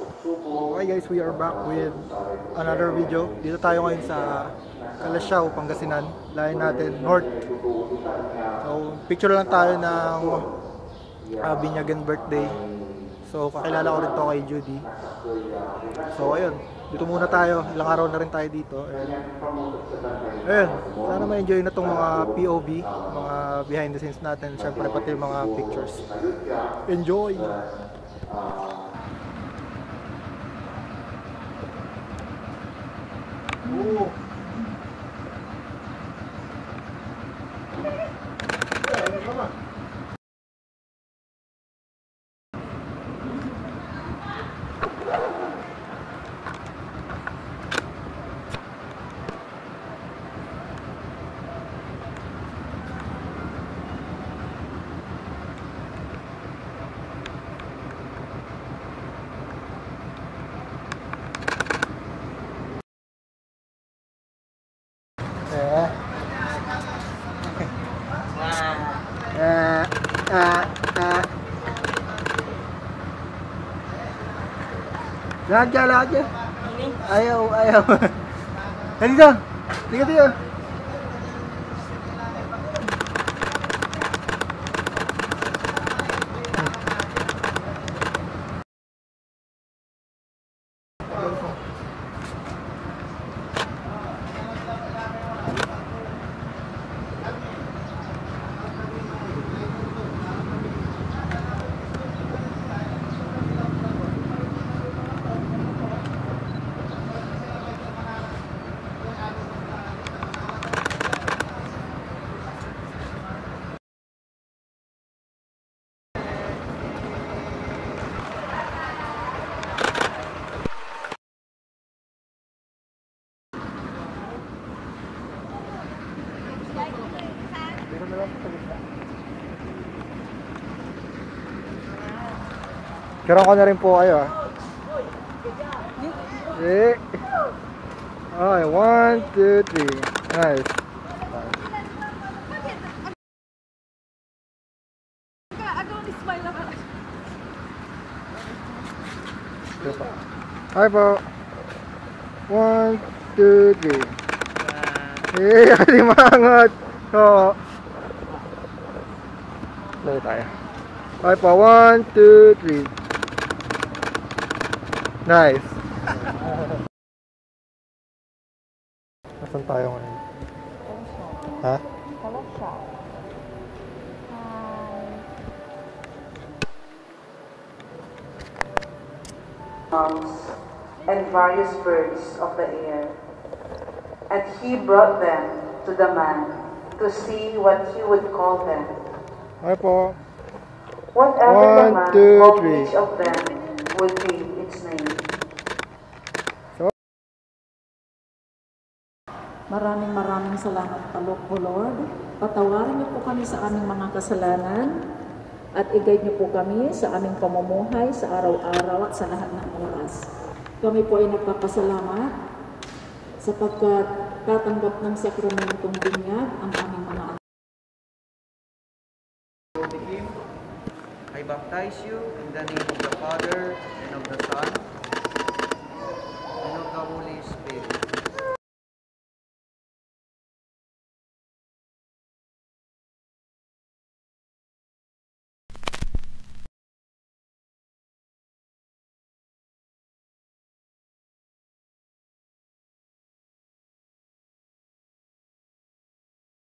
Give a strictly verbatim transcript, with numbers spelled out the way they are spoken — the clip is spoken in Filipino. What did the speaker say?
Okay guys, we are back with another video. Dito tayo ngayon sa Kalasyaw, Pangasinan. Layan natin, North. So, picture lang tayo ng uh, binyagan birthday. So, kakilala ko rin to kay Judy. So, ayun. Dito muna tayo. Ilang araw na rin tayo dito. And, ayun. Sana ma-enjoy na itong mga P O V, mga behind the scenes natin. Siyempre, pati mga pictures. Enjoy! Oh. Ah, ah, ah. Lahat dyan, lahat dyan. Ayaw, ayaw. Dito, dito, dito. Karoon ko na rin po kayo ah. Okay. Okay, one, two, three. Nice. Hi po. One, two, three. Eh, kalimangot. Oo. Lagi tayo. Hi po, one, two, three. Nice. Nasaan tayo ngayon? Ha? And various birds of the air. And he brought them to the man to see what he would call them. Hi po. Whatever One, the man two, called three. each of them would be its name. So, maraming maraming salamat po, Lord. Patawarin niyo po kami sa aming mga kasalanan at i-guide niyo po kami sa aming pamumuhay sa araw-araw at sa lahat ng oras. Kami po ay nagpapasalamat sapagkat tatanggap ng sakramentong binyag ang aming mga anak. I baptize you in the name of the Father, and of